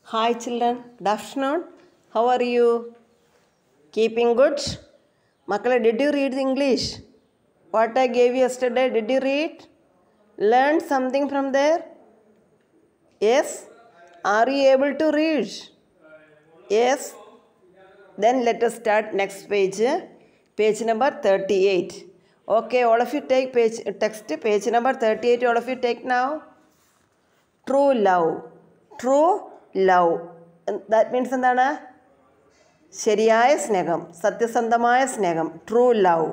Hi children, good afternoon. How are you? Keeping good? Makkale, did you read English? What I gave you yesterday, did you read? Learn something from there? Yes? Are you able to read? Yes? Then let us start next page. Page number 38. Okay, all of you take page number 38, all of you take now. True love. True love. That means എന്താണ്? ശരിയായ സ്നേഹം, സത്യസന്ധമായ സ്നേഹം. True love.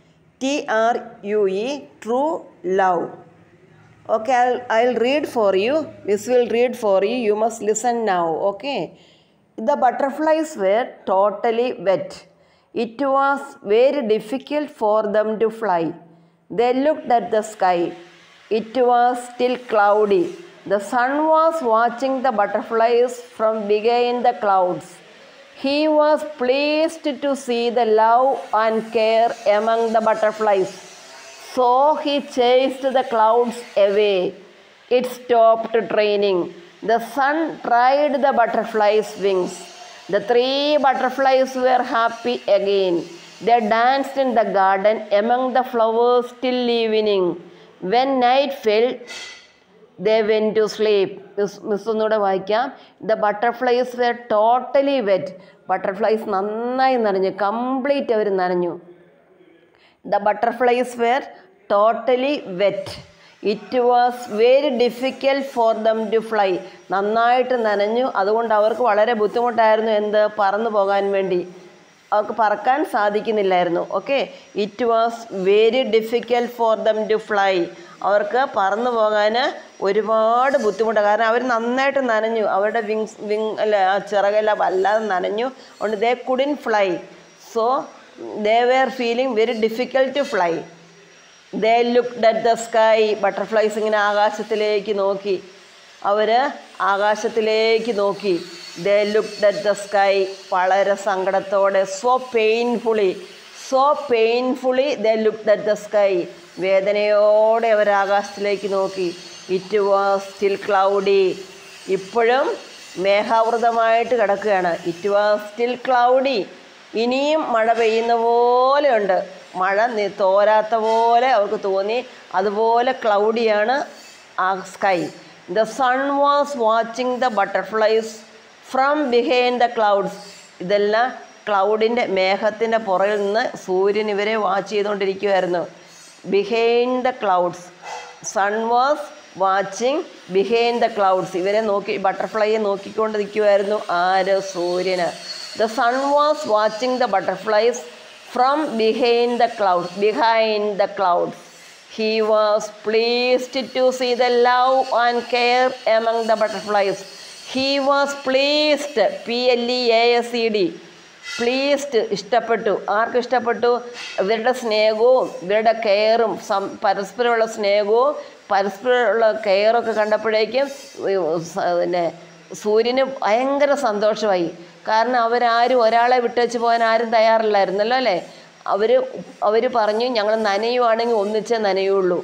TRUE, true love. Okay, I'll read for you. This will read for you. You must listen now. Okay. The butterflies were totally wet. It was very difficult for them to fly. They looked at the sky. It was still cloudy. The sun was watching the butterflies from behind the clouds. He was pleased to see the love and care among the butterflies. So he chased the clouds away. It stopped raining. The sun dried the butterflies' wings. The 3 butterflies were happy again. They danced in the garden among the flowers till evening. When night fell, they went to sleep. Miss ഒന്നുകൂടെ വായിക്കാം. The butterflies were totally wet. Butterflies നന്നായി നനഞ്ഞു, complete അവർ നനഞ്ഞു. The butterflies were totally wet. It was very difficult for them to fly. നന്നായിട്ട് നനഞ്ഞു, അതുകൊണ്ട് അവർക്ക് വളരെ ബുദ്ധിമുട്ടായിരുന്നു എന്ത് പറന്നു പോകാൻ വേണ്ടി. അവർക്ക് പറക്കാൻ സാധിക്കുന്നില്ലായിരുന്നു. Okay, it was very difficult for them to fly. അവർക്ക് പറന്നു പോകാൻ ഒരുപാട് ബുദ്ധിമുട്ടാണ്, കാരണം അവർ നന്നായിട്ട് നനഞ്ഞു. അവരുടെ ആ ചിറകെല്ലാം വല്ലാതെ നനഞ്ഞു. അതുകൊണ്ട് they couldn't fly. So they were feeling very difficult to fly. They looked at the sky. Butterflies ഇങ്ങനെ ആകാശത്തിലേക്ക് നോക്കി. അവർ ആകാശത്തിലേക്ക് നോക്കി. They looked at the sky. വളരെ സങ്കടത്തോടെ, so painfully they looked at the sky. വേദനയോടെ അവർ ആകാശത്തിലേക്ക് നോക്കി. It was still cloudy. ഇപ്പോഴും മേഘാവൃതമായിട്ട് കിടക്കുകയാണ്. It was still cloudy. ഇനിയും മഴ പെയ്യുന്ന പോലെയുണ്ട്. മഴ തോരാത്ത പോലെ അവർക്ക് തോന്നി. അതുപോലെ ക്ലൗഡിയാണ് ആ sky. The sun was watching the butterflies from behind the clouds. ഇതെല്ലാം ക്ലൗഡിൻ്റെ, മേഘത്തിൻ്റെ പുറകിൽ നിന്ന് സൂര്യൻ ഇവരെ വാച്ച് ചെയ്തുകൊണ്ടിരിക്കുമായിരുന്നു. Behind the clouds. Sun was watching behind the clouds. ഇവരെ നോക്കി, ബട്ടർഫ്ലൈയെ നോക്കിക്കൊണ്ട് നിൽക്കുമായിരുന്നു. ആര്? സൂര്യന്. The sun was watching the butterflies from behind the clouds. He was pleased to see the love and care among the butterflies. He was pleased, PLEASED, pleased, ഇഷ്ടപ്പെട്ടു. ആർക്ക് ഇഷ്ടപ്പെട്ടു? ഇവരുടെ സ്നേഹവും ഇവരുടെ കെയറും, പരസ്പരമുള്ള സ്നേഹവും പരസ്പരമുള്ള കെയറൊക്കെ കണ്ടപ്പോഴേക്കും പിന്നെ സൂര്യന് ഭയങ്കര സന്തോഷമായി. കാരണം അവരാരും ഒരാളെ വിട്ടുവെച്ച് പോകാൻ ആരും തയ്യാറില്ലായിരുന്നല്ലോ അല്ലേ. അവർ പറഞ്ഞു, ഞങ്ങൾ നനയുവാണെങ്കിൽ ഒന്നിച്ചേ നനയുള്ളൂ,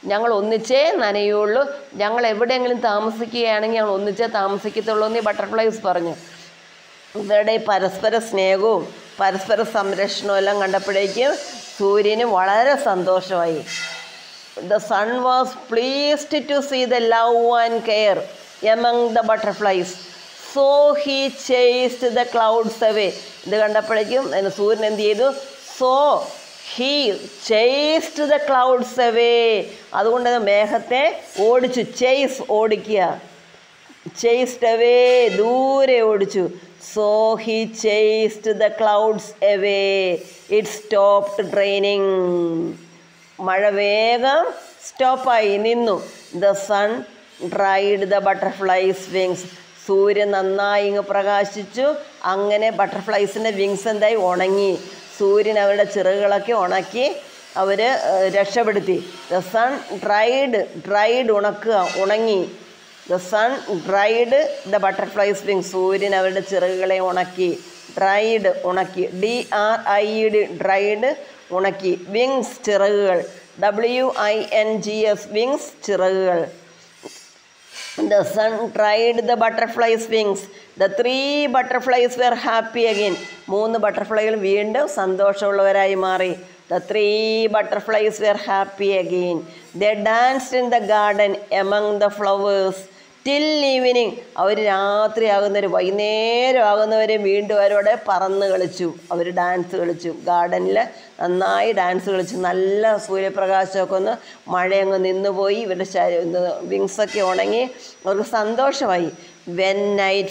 ഞങ്ങൾ എവിടെയെങ്കിലും താമസിക്കുകയാണെങ്കിൽ ഞങ്ങൾ ഒന്നിച്ചേ താമസിക്കത്തുള്ളൂ എന്ന് ബട്ടർഫ്ലൈസ് പറഞ്ഞു. ഇവരുടെ പരസ്പര സ്നേഹവും പരസ്പര സംരക്ഷണവും എല്ലാം കണ്ടപ്പോഴേക്കും സൂര്യന് വളരെ സന്തോഷമായി. The sun was pleased to see the love and care among the butterflies. So he chased the clouds away. ഇത് കണ്ടപ്പോഴേക്കും സൂര്യൻ എന്ത് ചെയ്തു? So he chased the clouds away. അതുകൊണ്ട് മേഘത്തെ ഓടിച്ചു. ഓടിക്കുക. ചേസ്ഡ് അവേ, ദൂരെ ഓടിച്ചു. So he chased the clouds away. It stopped raining. മഴ വേഗം സ്റ്റോപ്പായി, നിന്നു. The sun dried the butterflies' wings. സൂര്യൻ നന്നായി ഇങ്ങ് പ്രകാശിച്ചു. അങ്ങനെ ബട്ടർഫ്ലൈസിൻ്റെ വിങ്സ് എന്തായി? ഉണങ്ങി. സൂര്യൻ അവരുടെ ചിറകുകളൊക്കെ ഉണക്കി അവർ രക്ഷപ്പെടുത്തി. The sun dried ഉണക്കുക, ഉണങ്ങി. The sun dried the butterflies' wings. സൂര്യൻ അവരുടെ ചിറകുകളെ ഉണക്കി. ഡ്രൈഡ്, ഉണക്കി. DRIED, ഡ്രൈഡ്, ഉണക്കി. വിങ്സ്, ചിറകുകൾ. WINGS, വിങ്സ്, ചിറകുകൾ. The sun tried the butterfly's wings. The 3 butterflies were happy again. 3 ബട്ടർഫ്ലൈകൾ വീണ്ടും സന്തോഷമുള്ളവരായി മാറി. The 3 butterflies were happy again. They danced in the garden among the flowers till evening. അവർ രാത്രിയാകുന്നവർ വൈകുന്നേരം ആകുന്നവരെ വീണ്ടും അവരോടെ പറന്ന് കളിച്ചു. അവർ ഡാൻസ് കളിച്ചു. ഗാർഡനിൽ നന്നായി ഡാൻസ് കളിച്ചു. നല്ല സൂര്യപ്രകാശമൊക്കെ ഒന്ന് മഴയങ്ങ് നിന്നുപോയി. ഇവരുടെ വിങ്സൊക്കെ ഉണങ്ങി. അവർക്ക് സന്തോഷമായി. When night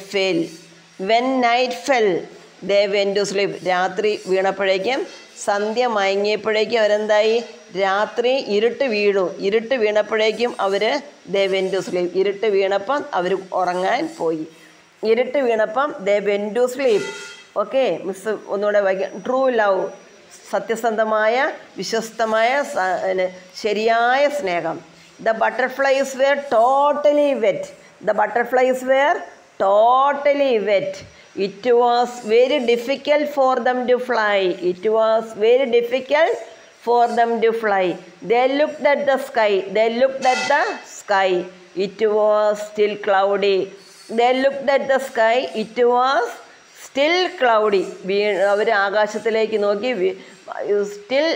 fell they went to sleep. രാത്രി വീണപ്പോഴേക്കും സന്ധ്യ മയങ്ങിയപ്പോഴേക്കും അവരെന്തായി? രാത്രി ഇരുട്ട് വീണപ്പോഴേക്കും അവർ they went to sleep. ഇരുട്ട് വീണപ്പം അവർ ഉറങ്ങാൻ പോയി. ഇരുട്ട് വീണപ്പം they went to sleep. Okay, miss ഒന്നുകൂടെ വായിക്കാം. ട്രൂ ലവ്, സത്യസന്ധമായ വിശ്വസ്തമായ ശരിയായ സ്നേഹം. The butterflies were totally wet. It was very difficult for them to fly. They looked at the sky. It was still cloudy. അവർ ആകാശത്തിലേക്ക് നോക്കി. സ്റ്റിൽ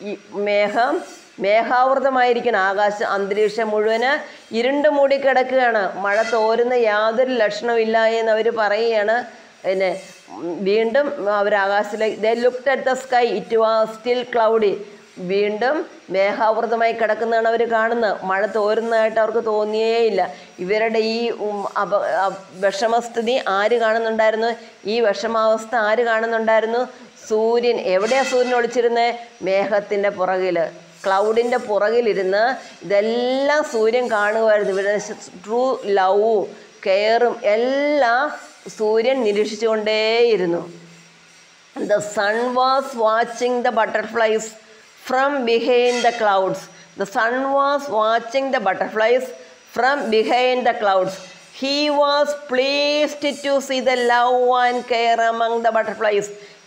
മേഘാവൃതമായിരിക്കണം ആകാശം. അന്തരീക്ഷം മുഴുവന് ഇരുണ്ട് മൂടിക്കിടക്കുകയാണ്. മഴ തോരുന്ന യാതൊരു ലക്ഷണമില്ല എന്ന് അവർ പറയുകയാണ്. പിന്നെ വീണ്ടും അവർ ആകാശത്തിലേക്ക് they looked at the sky. It was still cloudy. വീണ്ടും മേഘാവൃതമായി കിടക്കുന്നതാണ് അവർ കാണുന്നത്. മഴ തോരുന്നതായിട്ട് അവർക്ക് തോന്നിയേയില്ല. ഇവരുടെ ഈ വിഷമസ്ഥിതി ആര് കാണുന്നുണ്ടായിരുന്നു? ഈ വിഷമാവസ്ഥ ആര് കാണുന്നുണ്ടായിരുന്നു? സൂര്യൻ. എവിടെയാണ് സൂര്യൻ ഒളിച്ചിരുന്നത്? മേഘത്തിൻ്റെ പുറകിൽ, ക്ലൗഡിൻ്റെ പുറകിലിരുന്ന് ഇതെല്ലാം സൂര്യൻ കാണുമായിരുന്നു. ഇവരുടെ ട്രൂ ലവും കെയറും എല്ലാം സൂര്യൻ നിരീക്ഷിച്ചുകൊണ്ടേയിരുന്നു. The sun was watching the butterflies from behind the clouds. He was pleased to see the love and care among the butterflies.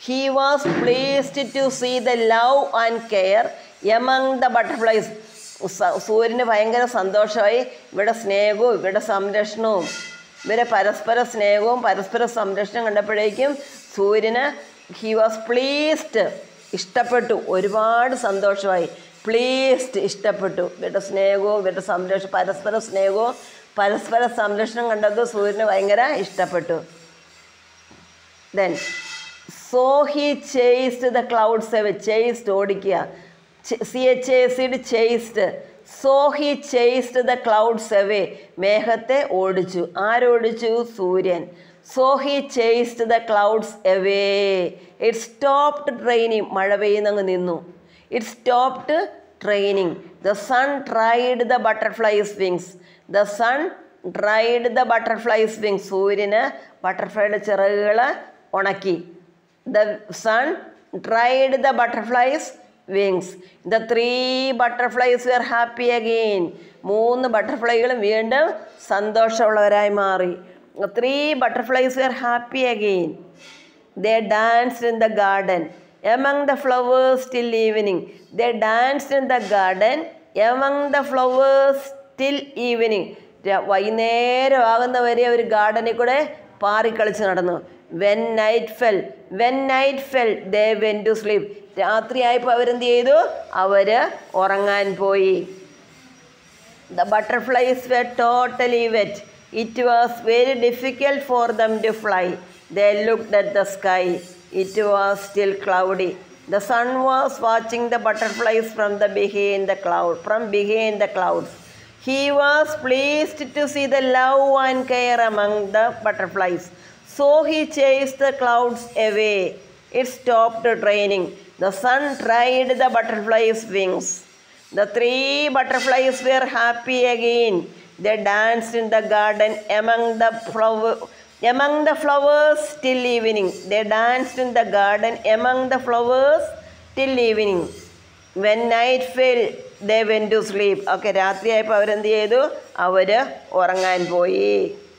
സൂര്യന് ഭയങ്കര സന്തോഷമായി. ഇവിടെ സ്നേഹവും ഇവിടെ സംരക്ഷണവും, ഇവരെ പരസ്പര സ്നേഹവും പരസ്പര സംരക്ഷണം കണ്ടപ്പോഴേക്കും സൂര്യന് ഹി വാസ് പ്ലീസ്ഡ്, ഇഷ്ടപ്പെട്ടു, ഒരുപാട് സന്തോഷമായി. ഇഷ്ടപ്പെട്ടു. ഇവരുടെ സ്നേഹവും ഇവരുടെ പരസ്പര സ്നേഹവും പരസ്പര സംരക്ഷണം കണ്ടത് സൂര്യന് ഭയങ്കര ഇഷ്ടപ്പെട്ടു. Then so he chased the clouds away. ഓടിക്കുക. So he chased the clouds away. മേഘത്തെ ഓടിച്ചു. ആരോടിച്ചു? സൂര്യൻ. So he chased the clouds away. It stopped raining. മഴ പെയ്യുന്നങ്ങ് നിന്നു. It stopped raining. The sun dried the butterflies' wings. സൂര്യന് ബട്ടർഫ്ലൈയുടെ ചിറകുകൾ ഉണക്കി. The sun dried the butterflies' wings. The 3 butterflies were happy again. 3 ബട്ടർഫ്ലൈകളും വീണ്ടും സന്തോഷമുള്ളവരായി മാറി. 3 butterflies were happy again. They danced in the garden among the flowers till evening. വൈകുന്നേരം ആകുന്നവരെ അവർ ഗാർഡനിൽ കൂടെ പാറിക്കളിച്ച് നടന്നു. When night fell they went to sleep. രാത്രിയായപ്പോൾ അവരെന്ത് ചെയ്തു? അവർ ഉറങ്ങാൻ പോയി. The butterflies were totally wet. It was very difficult for them to fly. They looked at the sky. It was still cloudy. The sun was watching the butterflies from behind the clouds. He was pleased to see the love and care among the butterflies. So he chased the clouds away. It stopped raining. The sun dried the butterflies' wings. The 3 butterflies were happy again. They danced in the garden among the flowers till evening. Till evening. When night fell, they went to sleep. Okay, രാത്രിയായപ്പോൾ അവരെന്ത് ചെയ്തു? അവർ ഉറങ്ങാൻ പോയി.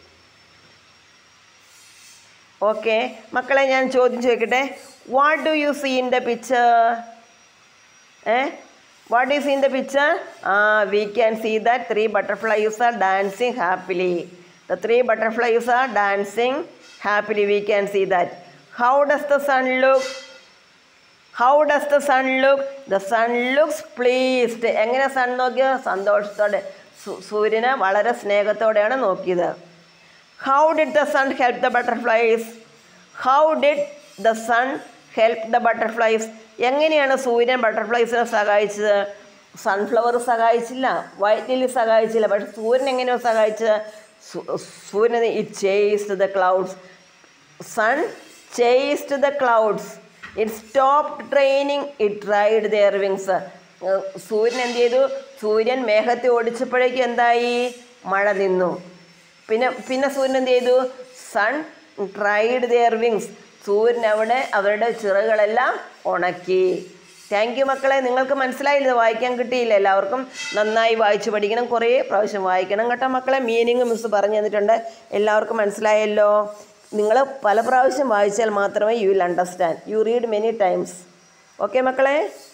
Okay മക്കളെ, ഞാൻ ചോദ്യം ചോദിക്കട്ടെ. What do you see in the picture? What is in the picture? We can see that 3 butterflies are dancing happily. The 3 butterflies are dancing happily. We can see that. How does the sun look? How does the sun look? The sun looks pleased. എങ്ങനെ sun നോക്കിയത്? സന്തോഷത്തോടെ. സൂര്യനെ വളരെ സ്നേഹത്തോടെയാണ് നോക്കിയത്. How did the sun help the butterflies? How did the sun help the butterflies? എങ്ങനെയാണ് സൂര്യൻ ബട്ടർഫ്ലൈസിനെ സഹായിച്ചത്? സൺഫ്ലവർ സഹായിച്ചില്ല, വൈറ്റ് ലില്ലി സഹായിച്ചില്ല. പക്ഷെ സൂര്യൻ എങ്ങനെയാണ് സഹായിച്ചത്? സൂര്യൻ it chased the clouds. Sun chased the clouds. It stopped training, it dried their wings. സൂര്യൻ എന്ത് ചെയ്തു? സൂര്യൻ മേഘത്തെ ഓടിച്ചപ്പോഴേക്കും എന്തായി? മഴ നിന്നു. പിന്നെ സൂര്യൻ എന്ത് ചെയ്തു? Sun dried their wings. സൂര്യൻ അവിടെ അവരുടെ ചിറകുകളെല്ലാം ഉണക്കി. താങ്ക് യു മക്കളെ. നിങ്ങൾക്ക് മനസ്സിലായില്ല, വായിക്കാൻ കിട്ടിയില്ല. എല്ലാവർക്കും നന്നായി വായിച്ച് പഠിക്കണം, കുറേ പ്രാവശ്യം വായിക്കണം കേട്ടോ മക്കളെ. മീനിങ് മിസ് പറഞ്ഞു തന്നിട്ടുണ്ട്, എല്ലാവർക്കും മനസ്സിലായല്ലോ. നിങ്ങൾ പല പ്രാവശ്യം വായിച്ചാൽ മാത്രമേ you will understand. You read many times. Okay മക്കളെ.